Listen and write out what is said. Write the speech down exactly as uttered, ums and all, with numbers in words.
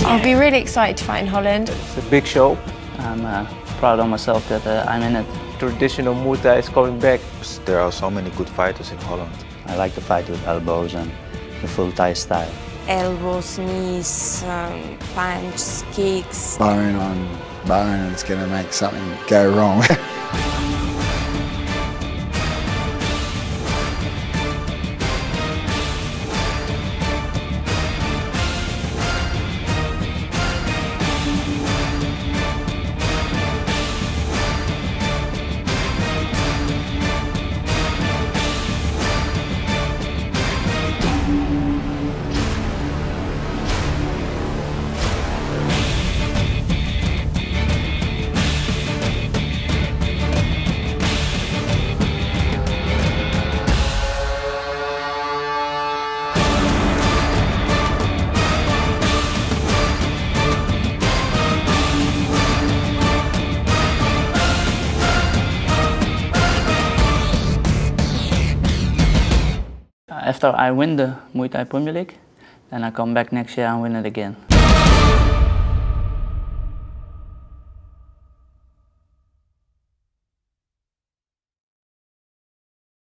I'll be really excited to fight in Holland. It's a big show. I'm uh, proud of myself that uh, I'm in it. Traditional Muay Thai is coming back. There are so many good fighters in Holland. I like to fight with elbows and the full Thai style. Elbows, knees, um, punches, kicks. Bone on bone and it's going to make something go wrong. After I win the MuayThai Premier League, then I come back next year and win it again.